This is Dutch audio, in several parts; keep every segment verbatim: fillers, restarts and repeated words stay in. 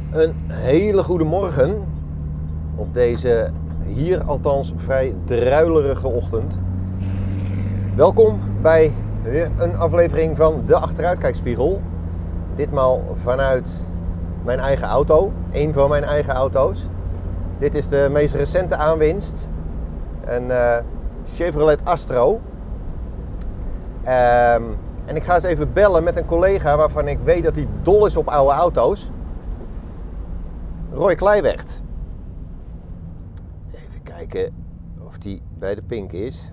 Een hele goede morgen op deze hier althans vrij druilerige ochtend. Welkom bij weer een aflevering van de Achteruitkijkspiegel. Ditmaal vanuit mijn eigen auto, één van mijn eigen auto's. Dit is de meest recente aanwinst, een uh, Chevrolet Astro. Um, en ik ga eens even bellen met een collega waarvan ik weet dat hij dol is op oude auto's. Roy Kleiwegt. Even kijken of die bij de Pink is.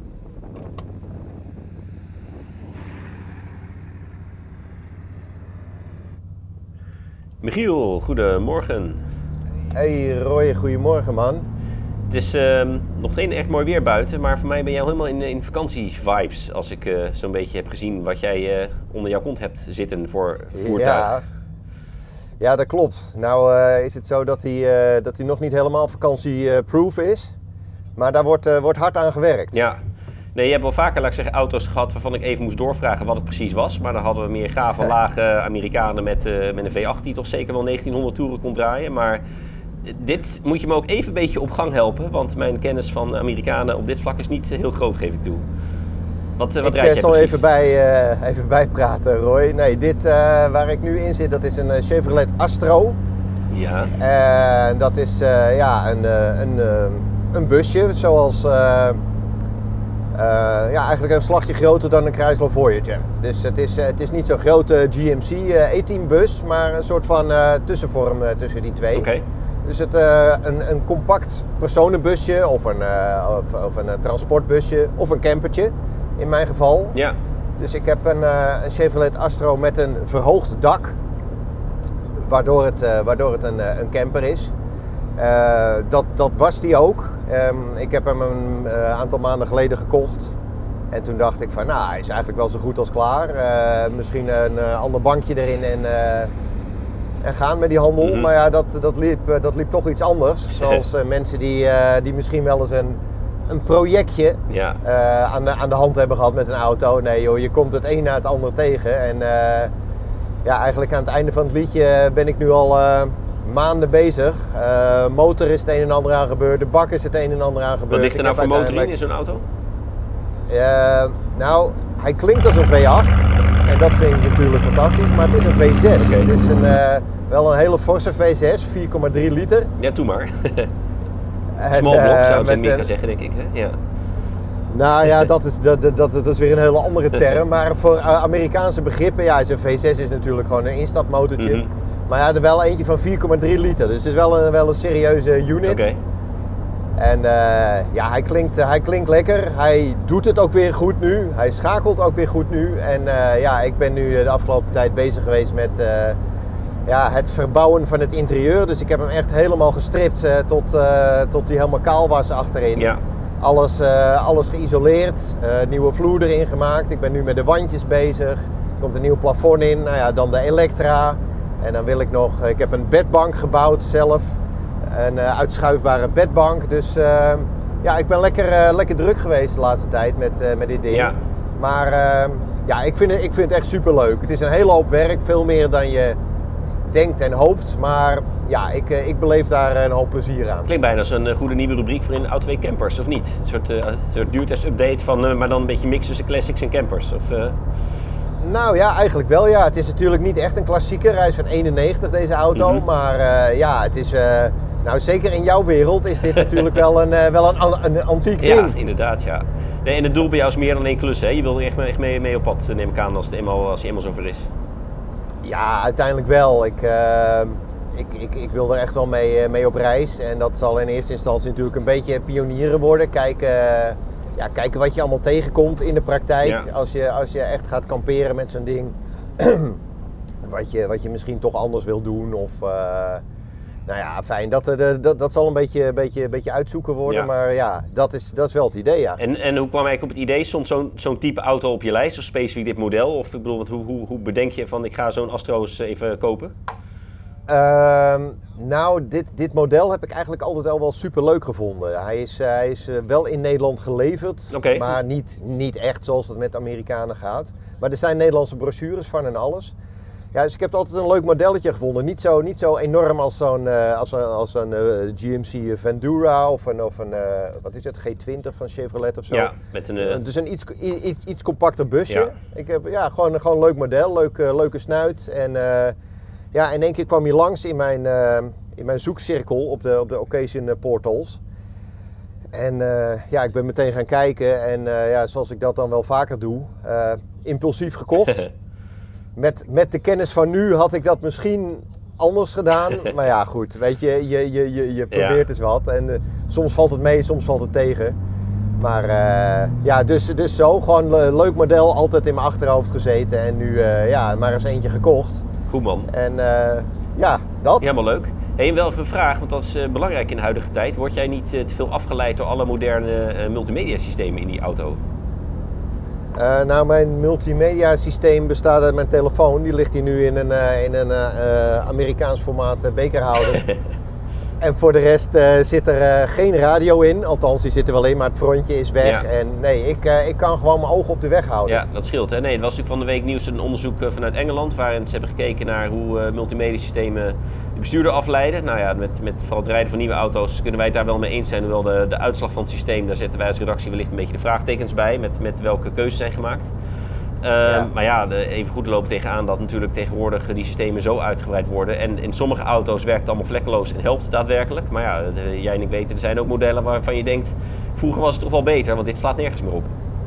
Michiel, goedemorgen. Hey Roy, goedemorgen man. Het is uh, nog geen echt mooi weer buiten, maar voor mij ben jij al helemaal in, in vakantievibes. Als ik uh, zo'n beetje heb gezien wat jij uh, onder jouw kont hebt zitten voor voertuig. Ja, ja dat klopt. Nou uh, is het zo dat hij, uh, dat hij nog niet helemaal vakantieproof is. Maar daar wordt, uh, wordt hard aan gewerkt. Ja. Nee, je hebt wel vaker, laat ik zeggen, auto's gehad waarvan ik even moest doorvragen wat het precies was. Maar dan hadden we meer gave, lage Amerikanen met, uh, met een V acht die toch zeker wel negentienhonderd toeren kon draaien. Maar dit moet je me ook even een beetje op gang helpen, want mijn kennis van Amerikanen op dit vlak is niet heel groot, geef ik toe. Wat, wat ik rijd jij zal precies? even bij, uh, even bijpraten, Roy. Nee, dit uh, waar ik nu in zit, dat is een uh, Chevrolet Astro. Ja. En uh, dat is uh, ja, een, uh, een, uh, een busje, zoals... Uh, Uh, ja, eigenlijk een slagje groter dan een Chrysler Voyager. Dus het is, het is niet zo'n grote G M C uh, achttien bus, maar een soort van uh, tussenvorm uh, tussen die twee. Okay. Dus het, uh, een, een compact personenbusje of een, uh, of, of een uh, transportbusje of een campertje in mijn geval. Ja. Dus ik heb een, uh, een Chevrolet Astro met een verhoogd dak, waardoor het, uh, waardoor het een, uh, een camper is. Uh, dat, dat was die ook. Um, ik heb hem een uh, aantal maanden geleden gekocht. En toen dacht ik van, nou, hij is eigenlijk wel zo goed als klaar. Uh, misschien een uh, ander bankje erin en, uh, en gaan met die handel. Mm-hmm. Maar ja, dat, dat, liep, uh, dat liep toch iets anders. Zoals uh, mensen die, uh, die misschien wel eens een, een projectje ja. uh, aan, de, aan de hand hebben gehad met een auto. Nee joh, je komt het een na het ander tegen. En uh, ja, eigenlijk aan het einde van het liedje ben ik nu al... Uh, maanden bezig. Uh, motor is het een en ander aan gebeurd, de bak is het een en ander aan gebeurd. Wat ligt er nou voor motor in in zo'n auto? Uh, nou, hij klinkt als een V acht en dat vind ik natuurlijk fantastisch, maar het is een V zes. Okay. Het is een, uh, wel een hele forse V zes, vier komma drie liter. Ja, doe maar. En, Small block uh, zou ze niet gaan zeggen, denk ik. Hè? Ja. Nou ja, dat is, dat, dat, dat is weer een hele andere term, maar voor Amerikaanse begrippen, ja, een V zes is natuurlijk gewoon een instapmotortje. Mm-hmm. Maar ja, er wel eentje van vier komma drie liter, dus het is wel een, wel een serieuze unit. Okay. En uh, ja, hij klinkt, uh, hij klinkt lekker. Hij doet het ook weer goed nu. Hij schakelt ook weer goed nu. En uh, ja, ik ben nu de afgelopen tijd bezig geweest met uh, ja, het verbouwen van het interieur. Dus ik heb hem echt helemaal gestript uh, tot, uh, tot hij helemaal kaal was achterin. Ja. Alles, uh, alles geïsoleerd, uh, nieuwe vloer erin gemaakt. Ik ben nu met de wandjes bezig. Er komt een nieuw plafond in, nou ja, dan de Elektra. En dan wil ik nog, ik heb een bedbank gebouwd zelf, een uh, uitschuifbare bedbank. Dus uh, ja, ik ben lekker, uh, lekker druk geweest de laatste tijd met, uh, met dit ding. Ja. Maar uh, ja, ik vind, het, ik vind het echt super leuk. Het is een hele hoop werk, veel meer dan je denkt en hoopt. Maar ja, ik, uh, ik beleef daar een hoop plezier aan. Klinkt bijna als een goede nieuwe rubriek voor in Auto twee Campers, of niet? Een soort, uh, soort duurtest-update van, uh, maar dan een beetje mix tussen classics en campers. Of, uh... Nou ja, eigenlijk wel ja. Het is natuurlijk niet echt een klassieker. Hij is van eenennegentig deze auto. Mm-hmm. Maar uh, ja, het is... Uh, nou zeker in jouw wereld is dit natuurlijk wel een, uh, wel een, een, een antiek ding. Ja, inderdaad ja. Nee, en het doel bij jou is meer dan één klus hè? Je wil er echt, echt mee, mee op pad, neem ik aan, als, het eenmaal, als je eenmaal zover is. Ja, uiteindelijk wel. Ik, uh, ik, ik, ik wil er echt wel mee, mee op reis. En dat zal in eerste instantie natuurlijk een beetje pionieren worden. Kijken... Uh, Ja, kijken wat je allemaal tegenkomt in de praktijk. Ja. Als, je, als je echt gaat kamperen met zo'n ding. wat, je, wat je misschien toch anders wil doen. Of, uh, nou ja, fijn. Dat, dat, dat zal een beetje, beetje, beetje uitzoeken worden. Ja. Maar ja, dat is, dat is wel het idee, ja. En, en hoe kwam eigenlijk op het idee? Stond zo'n, zo'n type auto op je lijst? Of specifiek dit model? Of ik bedoel, wat, hoe, hoe, hoe bedenk je van ik ga zo'n Astro eens even kopen? Uh, nou, dit, dit model heb ik eigenlijk altijd al wel super leuk gevonden. Hij is, uh, hij is uh, wel in Nederland geleverd, okay. maar niet, niet echt zoals het met Amerikanen gaat. Maar er zijn Nederlandse brochures van en alles. Ja, dus ik heb altijd een leuk modelletje gevonden. Niet zo, niet zo enorm als zo'n uh, als een, als een uh, G M C Vendura of een, of een uh, wat is het, G twintig van Chevrolet of zo. Ja, met een... Uh... Dus een iets, iets, iets compacter busje. Ja. Ik heb ja, gewoon, gewoon een leuk model, leuk, uh, leuke snuit. En uh, ja, in één keer kwam je langs in mijn, uh, in mijn zoekcirkel op de, op de occasion portals. En uh, ja, ik ben meteen gaan kijken en uh, ja, zoals ik dat dan wel vaker doe, uh, impulsief gekocht. Met, met de kennis van nu had ik dat misschien anders gedaan. Maar ja, goed, weet je, je, je, je, je probeert ja. eens wat. En uh, soms valt het mee, soms valt het tegen. Maar uh, ja, dus, dus zo, gewoon een leuk model, altijd in mijn achterhoofd gezeten. En nu uh, ja, maar eens eentje gekocht. Goed man. En uh, ja, dat. Helemaal leuk. Hey, en wel even een vraag, want dat is uh, belangrijk in de huidige tijd. Word jij niet uh, te veel afgeleid door alle moderne uh, multimedia systemen in die auto? Uh, nou, mijn multimedia systeem bestaat uit mijn telefoon. Die ligt hier nu in een, uh, in een uh, Amerikaans formaat uh, bekerhouder. En voor de rest uh, zit er uh, geen radio in. Althans, die zit er wel in, maar het frontje is weg. Ja. En nee, ik, uh, ik kan gewoon mijn ogen op de weg houden. Ja, dat scheelt. Hè? Nee, het was natuurlijk van de week nieuws een onderzoek uh, vanuit Engeland. Waarin ze hebben gekeken naar hoe uh, multimedia systemen de bestuurder afleiden. Nou ja, met, met vooral het rijden van nieuwe auto's kunnen wij het daar wel mee eens zijn. Hoewel de, de uitslag van het systeem, daar zetten wij als redactie wellicht een beetje de vraagtekens bij. Met, met welke keuzes zijn gemaakt. Uh, ja. Maar ja, de, even goed lopen tegenaan dat natuurlijk tegenwoordig die systemen zo uitgebreid worden. En in sommige auto's werkt het allemaal vlekkeloos en helpt daadwerkelijk. Maar ja, de, jij en ik weten, er zijn ook modellen waarvan je denkt, vroeger was het toch wel beter, want dit slaat nergens meer op.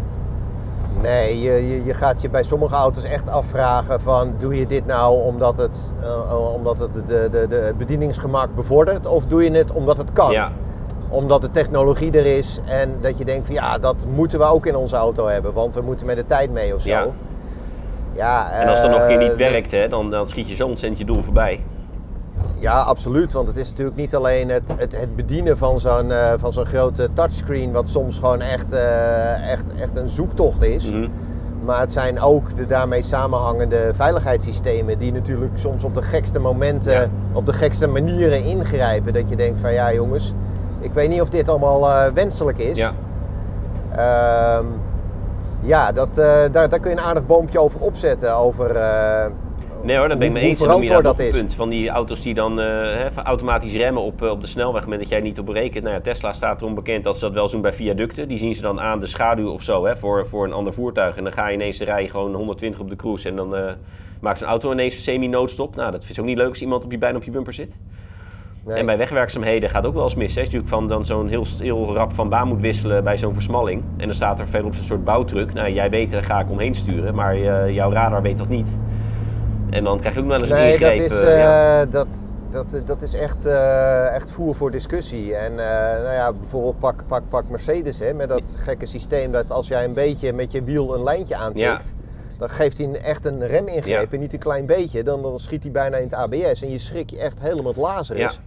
Nee, je, je, je gaat je bij sommige auto's echt afvragen van, doe je dit nou omdat het, uh, omdat het de, de, de, de bedieningsgemak bevordert, of doe je het omdat het kan? Ja. Omdat de technologie er is en dat je denkt van ja, dat moeten we ook in onze auto hebben, want we moeten met de tijd mee of zo. Ja. Ja, en als dat uh, nog een keer niet de, werkt, hè, dan, dan schiet je zo ontzettend je doel voorbij. Ja, absoluut. Want het is natuurlijk niet alleen het, het, het bedienen van zo'n uh, van zo'n grote touchscreen, wat soms gewoon echt, uh, echt, echt een zoektocht is. Mm-hmm. Maar het zijn ook de daarmee samenhangende veiligheidssystemen die natuurlijk soms op de gekste momenten, ja. op de gekste manieren ingrijpen. Dat je denkt van ja jongens, ik weet niet of dit allemaal uh, wenselijk is. Ja, uh, ja dat, uh, daar, daar kun je een aardig boompje over opzetten. Over, uh, nee hoor, dat ben ik me eens. Hoe verantwoord dat is. Punt van die auto's die dan uh, he, automatisch remmen op, uh, op de snelweg, op het moment dat jij niet op berekent. Nou ja, Tesla staat erom bekend dat ze dat wel doen bij viaducten. Die zien ze dan aan de schaduw of zo hè, voor, voor een ander voertuig. En dan ga je ineens rijden gewoon honderdtwintig op de cruise en dan uh, maakt zo'n auto ineens een semi-noodstop. Nou, dat vind ik ook niet leuk als iemand op je bijna op je bumper zit. Nee. En bij wegwerkzaamheden gaat ook wel eens mis. Hè. Als je natuurlijk van dan zo'n heel, heel rap van baan moet wisselen bij zo'n versmalling. En dan staat er verderop zo'n soort bouwtruck. Nou, jij weet, daar ga ik omheen sturen, maar uh, jouw radar weet dat niet. En dan krijg je ook wel eens een nee, ingreep. Dat is, uh, ja. dat, dat, dat is echt, uh, echt voer voor discussie. En uh, nou ja, bijvoorbeeld pak, pak, pak Mercedes hè, met dat gekke systeem dat als jij een beetje met je wiel een lijntje aantikt, ja. dan geeft hij echt een remingreep ja. en niet een klein beetje. Dan, dan schiet hij bijna in het A B S en je schrik je echt helemaal het lazarus. Ja.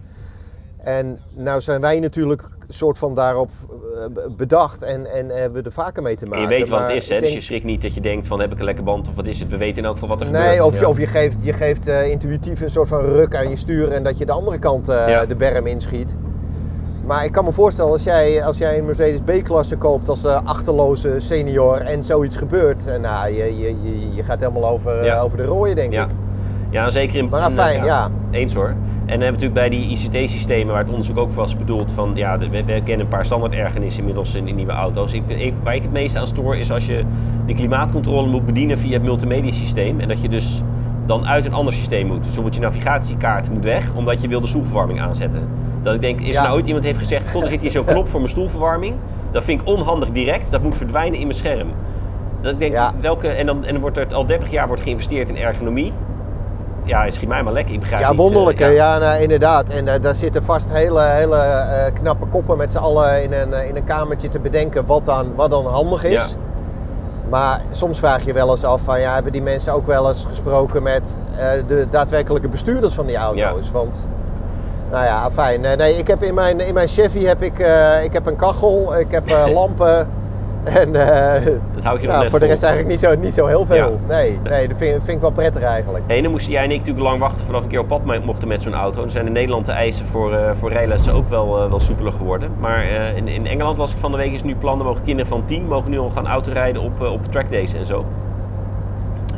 En nou zijn wij natuurlijk een soort van daarop bedacht en, en hebben we er vaker mee te maken. En je weet wat maar het is, hè? Denk... dus je schrikt niet dat je denkt van heb ik een lekke band of wat is het. We weten in elk geval wat er nee, gebeurt. Of, ja. je, of je geeft, je geeft uh, intuïtief een soort van ruk aan je stuur en dat je de andere kant uh, ja. de berm inschiet. Maar ik kan me voorstellen als jij, als jij een Mercedes B-klasse koopt als uh, achterloze senior en zoiets gebeurt, uh, nou, je, je, je, je gaat helemaal over, ja. uh, over de rooien denk ja. ik. Ja, zeker in... Maar fijn, ja. ja. Eens hoor. En dan hebben we natuurlijk bij die I C T-systemen waar het onderzoek ook voor was bedoeld van, ja, we, we kennen een paar standaard ergernissen inmiddels in, in nieuwe auto's. Ik, ik, waar ik het meest aan stoor is als je de klimaatcontrole moet bedienen via het multimedia systeem en dat je dus dan uit een ander systeem moet. Dus bijvoorbeeld je navigatiekaart moet weg omdat je wil de stoelverwarming aanzetten. Dat ik denk, is ja. er nou ooit iemand heeft gezegd, god er zit hier zo'n knop voor mijn stoelverwarming. Dat vind ik onhandig direct, dat moet verdwijnen in mijn scherm. Dat ik denk, ja. welke, en dan, en dan wordt er al dertig jaar wordt geïnvesteerd in ergonomie. Ja, schiet mij maar lekker, ik begrijp ja, niet. Wonderlijk, uh, ja, ja nou, inderdaad. En uh, daar zitten vast hele, hele uh, knappe koppen met z'n allen in een, uh, in een kamertje te bedenken wat dan, wat dan handig is. Ja. Maar soms vraag je wel eens af van, ja, hebben die mensen ook wel eens gesproken met uh, de daadwerkelijke bestuurders van die auto's? Ja. Want, nou ja, fijn. Uh, nee, ik heb in mijn, in mijn Chevy heb ik, uh, ik heb een kachel, ik heb uh, lampen. En uh, dat houd je ja, nog net voor vol. de rest eigenlijk niet zo, niet zo heel veel. Ja. Nee, nee, dat vind, vind ik wel prettig eigenlijk. Hey, en dan moesten jij en ik natuurlijk lang wachten voordat we een keer op pad mochten met zo'n auto. Dan zijn in Nederland de eisen voor, uh, voor rijlessen ook wel, uh, wel soepeler geworden. Maar uh, in, in Engeland was ik van de week is nu plan, mogen kinderen van tien mogen nu al gaan autorijden op, uh, op trackdays en zo.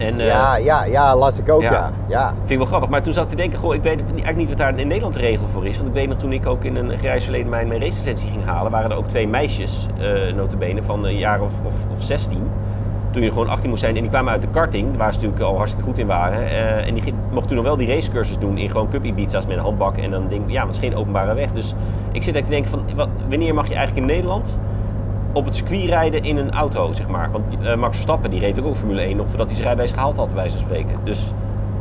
En, uh, ja, ja, ja, las ik ook, ja. ja. ja. Vind ik wel grappig. Maar toen zat ik te denken, goh, ik weet eigenlijk niet wat daar in Nederland de regel voor is. Want ik weet nog, toen ik ook in een grijs verleden mijn, mijn racelicentie ging halen, waren er ook twee meisjes, uh, nota bene, van een jaar of, of, of zestien. Toen je gewoon achttien moest zijn en die kwamen uit de karting, waar ze natuurlijk al hartstikke goed in waren. Uh, en die mochten toen nog wel die racecursus doen in gewoon cup Ibiza's met een handbak. En dan denk ik, ja, dat is geen openbare weg. Dus ik zit echt te denken van, wat, wanneer mag je eigenlijk in Nederland op het circuit rijden in een auto, zeg maar. Want uh, Max Verstappen, die reed ook op Formule één nog voordat hij zijn rijbewijs gehaald had, bij wijze van spreken. Dus...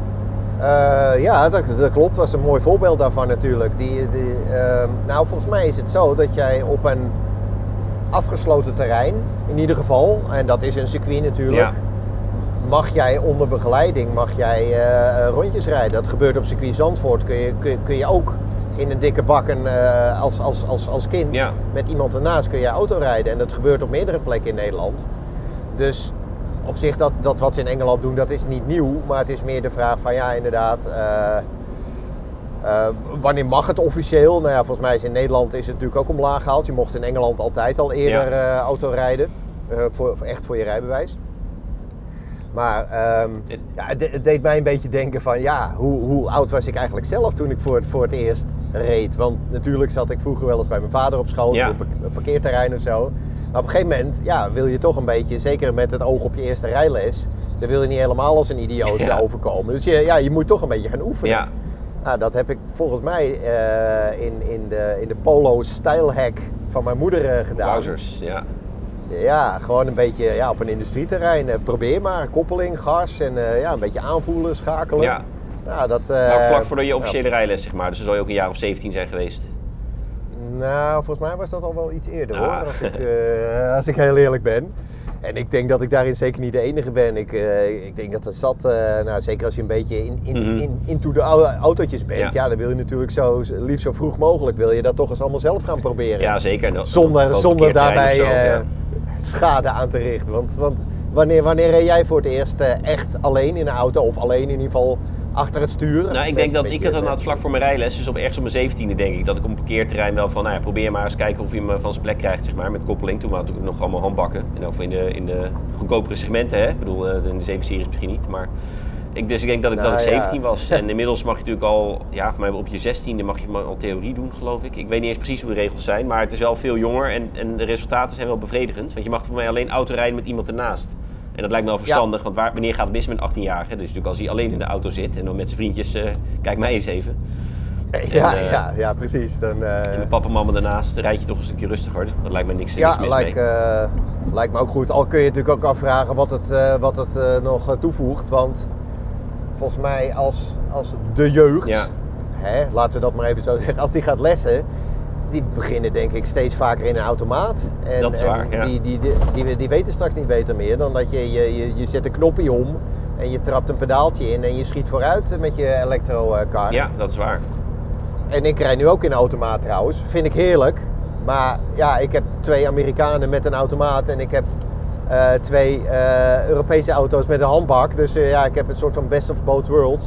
Uh, ja, dat, dat klopt. Dat is een mooi voorbeeld daarvan natuurlijk. Die, die, uh, nou, volgens mij is het zo dat jij op een afgesloten terrein, in ieder geval, en dat is een circuit natuurlijk, ja. mag jij onder begeleiding mag jij, uh, rondjes rijden. Dat gebeurt op circuit Zandvoort. Kun je, kun, kun je ook in een dikke bakken uh, als, als, als, als kind ja. met iemand ernaast kun je auto rijden. En dat gebeurt op meerdere plekken in Nederland. Dus op zich, dat, dat wat ze in Engeland doen, dat is niet nieuw. Maar het is meer de vraag van, ja, inderdaad, uh, uh, wanneer mag het officieel? Nou ja, volgens mij is in Nederland is het natuurlijk ook omlaag gehaald. Je mocht in Engeland altijd al eerder ja. uh, auto rijden. Uh, voor, voor, echt voor je rijbewijs. Maar um, ja, het, het deed mij een beetje denken van, ja, hoe, hoe oud was ik eigenlijk zelf toen ik voor het, voor het eerst reed? Want natuurlijk zat ik vroeger wel eens bij mijn vader op school, ja. op een parkeerterrein of zo. Maar op een gegeven moment ja, wil je toch een beetje, zeker met het oog op je eerste rijles, dan wil je niet helemaal als een idioot ja. overkomen. Dus je, ja, je moet toch een beetje gaan oefenen. Ja. Nou, dat heb ik volgens mij uh, in, in, de, in de Polo stijlhack van mijn moeder uh, gedaan. Wowzers, ja. Ja, gewoon een beetje ja, op een industrieterrein. Uh, probeer maar, koppeling, gas en uh, ja, een beetje aanvoelen, schakelen. Ja. Nou, dat, uh, nou, vlak voordat je officiële ja. rijles, zeg maar. Dus dan zou je ook een jaar of zeventien zijn geweest. Nou, volgens mij was dat al wel iets eerder ah. hoor, als ik, uh, als ik heel eerlijk ben. En ik denk dat ik daarin zeker niet de enige ben. Ik, uh, ik denk dat er zat, uh, nou, zeker als je een beetje in, in, mm-hmm. in, into de autootjes bent, ja. ja, dan wil je natuurlijk zo, liefst zo vroeg mogelijk, wil je dat toch eens allemaal zelf gaan proberen. Ja, zeker. No, zonder zonder daarbij zo, uh, ja. schade aan te richten. Want, want wanneer, wanneer reed jij voor het eerst uh, echt alleen in een auto, of alleen in ieder geval achter het stuur? Nou, ik denk dat ik het dan had vlak voor mijn rijles, dus op ergens op mijn zeventiende denk ik, dat ik op een parkeerterrein wel van, nou ja, probeer maar eens kijken of je hem van zijn plek krijgt, zeg maar, met koppeling. Toen waren het natuurlijk nog allemaal handbakken, en ook in de, in de goedkopere segmenten, hè. Ik bedoel, in de zeven series misschien niet, maar ik, dus ik denk dat ik nou, dat ik ja. zeventien was. En inmiddels mag je natuurlijk al, ja, voor mij op je zestiende mag je maar al theorie doen, geloof ik. Ik weet niet eens precies hoe de regels zijn, maar het is wel veel jonger en, en de resultaten zijn wel bevredigend, want je mag voor mij alleen auto rijden met iemand ernaast. En dat lijkt me wel verstandig, ja. want waar, wanneer gaat het mis met een achttienjarige? Dus natuurlijk als hij alleen in de auto zit en dan met zijn vriendjes, uh, kijk mij eens even. Ja, en, uh, ja, ja, precies. Dan, uh... En de papa en mama daarnaast rijd je toch een stukje rustiger. Dat lijkt me niks, ja, niks mis lijkt, mee. Uh, lijkt me ook goed. Al kun je natuurlijk ook afvragen wat het, uh, wat het uh, nog toevoegt. Want volgens mij als, als de jeugd, ja. hè, laten we dat maar even zo zeggen, als die gaat lessen, die beginnen denk ik steeds vaker in een automaat. En, dat is waar, en ja. die, die, die, die, die weten straks niet beter meer dan dat je, je, je, je zet een knopje om en je trapt een pedaaltje in en je schiet vooruit met je elektrocar. Ja, dat is waar. En ik rijd nu ook in een automaat trouwens. Vind ik heerlijk. Maar ja, ik heb twee Amerikanen met een automaat en ik heb uh, twee uh, Europese auto's met een handbak. Dus uh, ja, ik heb een soort van best of both worlds.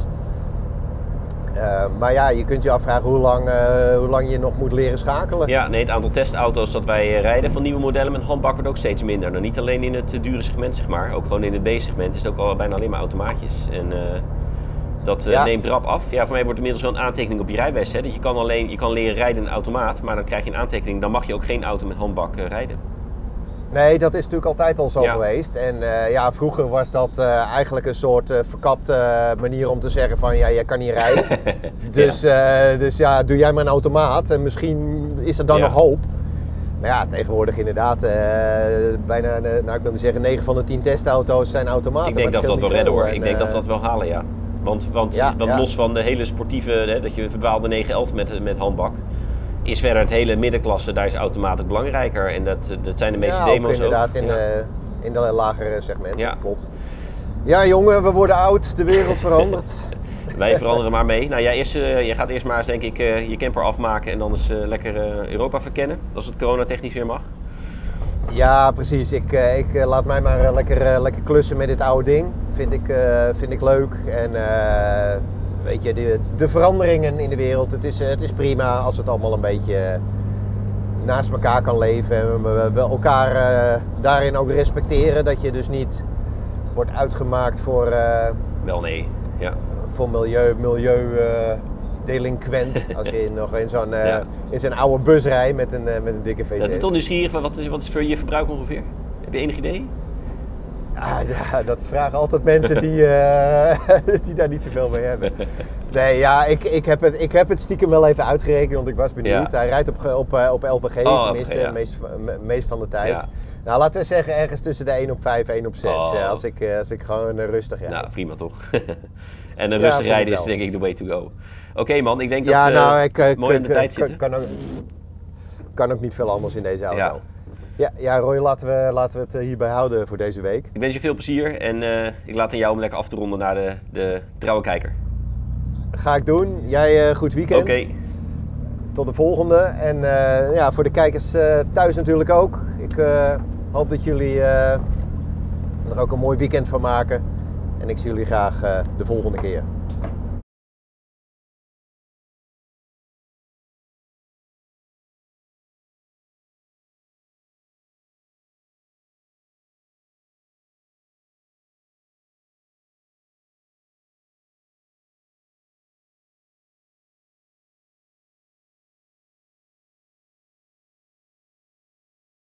Uh, maar ja, je kunt je afvragen hoe lang, uh, hoe lang je nog moet leren schakelen. Ja, nee, het aantal testauto's dat wij rijden van nieuwe modellen met handbak wordt ook steeds minder. Nou, niet alleen in het dure segment, zeg maar. Ook gewoon in het B-segment is het ook al bijna alleen maar automaatjes. En uh, dat uh, ja. neemt rap af. Ja, voor mij wordt inmiddels wel een aantekening op je rijbewijs. Hè? Dat je kan alleen, je kan leren rijden in een automaat, maar dan krijg je een aantekening. Dan mag je ook geen auto met handbak uh, rijden. Nee, dat is natuurlijk altijd al zo ja. geweest. En uh, ja, vroeger was dat uh, eigenlijk een soort uh, verkapte uh, manier om te zeggen van ja, jij kan niet rijden. dus, ja. Uh, dus ja, doe jij maar een automaat en misschien is er dan ja. nog hoop. Maar ja, tegenwoordig inderdaad, uh, bijna, uh, nou ik wil niet zeggen, negen van de tien testauto's zijn automaten. Ik denk dat we dat wel redden hoor. En, ik denk uh, dat we dat wel halen, ja. Want, want, ja, want ja. los van de hele sportieve, hè, dat je verdwaalde negen elf met, met handbak, is verder het hele middenklasse, daar is automatisch belangrijker. En dat, dat zijn de meeste ja, demo's ook. inderdaad ook. in, ja. de, in de lagere segmenten, ja. klopt. Ja jongen, we worden oud, de wereld verandert. Wij veranderen maar mee. Nou, jij, eerst, uh, jij gaat eerst maar eens denk ik uh, je camper afmaken en dan eens uh, lekker uh, Europa verkennen. Als het coronatechnisch weer mag. Ja, precies. Ik, uh, ik uh, laat mij maar uh, lekker, uh, lekker klussen met dit oude ding. Vind ik, uh, vind ik leuk. En uh, weet je, de, de veranderingen in de wereld, het is, uh, het is prima als het allemaal een beetje uh, naast elkaar kan leven. En we, we elkaar uh, daarin ook respecteren. Dat je dus niet wordt uitgemaakt voor, uh, Wel nee, ja. voor milieu, milieu uh, delinquent. Als je nog in zo'n uh, ja. in zo'n oude bus rijdt met een, uh, met een dikke V zes. Dat is toch nieuwsgierig, wat is, wat is voor je verbruik ongeveer? Heb je enig idee? Ja, ja, dat vragen altijd mensen die, uh, die daar niet te veel mee hebben. Nee, ja, ik, ik, heb het, ik heb het stiekem wel even uitgerekend, want ik was benieuwd. Ja. Hij rijdt op, op, op L P G, oh, tenminste, ja. meest, meest van de tijd. Ja. Nou, laten we zeggen ergens tussen de één op vijf, één op zes, oh. als, ik, als ik gewoon uh, rustig rijd. Nou, prima toch. En een rustig ja, rijden is denk ik the way to go. Oké okay, man, ik denk ja, dat nou, uh, ik uh, mooi in de tijd zitten. Kan ook, kan ook niet veel anders in deze auto. Ja. Ja, ja, Roy, laten we, laten we het hierbij houden voor deze week. Ik wens je veel plezier en uh, ik laat aan jou om lekker af te ronden naar de, de trouwe kijker. Ga ik doen. Jij uh, goed weekend. Oké. Okay. Tot de volgende. En uh, ja, voor de kijkers uh, thuis natuurlijk ook. Ik uh, hoop dat jullie uh, er ook een mooi weekend van maken. En ik zie jullie graag uh, de volgende keer.